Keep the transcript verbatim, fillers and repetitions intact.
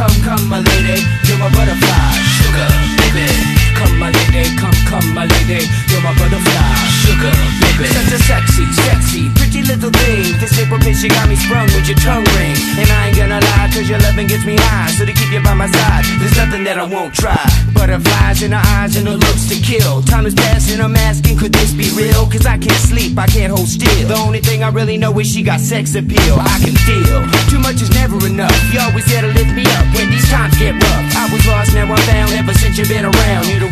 come, come, my lady, you're my butterfly, sugar, baby. Come, my lady, come, come, my lady, you're my butterfly, sugar, baby. Such a sexy, sexy, pretty little thing. This April pitch, you got me sprung with your tongue ring. And I ain't gonna lie, cause your loving gets me high. So to keep you by my side, there's nothing that I won't try. Butterflies in her eyes and her looks to kill. Time is passing, I'm asking, could this be real? Cause I can't sleep, I can't hold still. The only thing I really know is she got sex appeal. I can feel, too much is never enough. You always there to lift me up when these times get rough. I was lost, now I'm found, ever since you've been around. You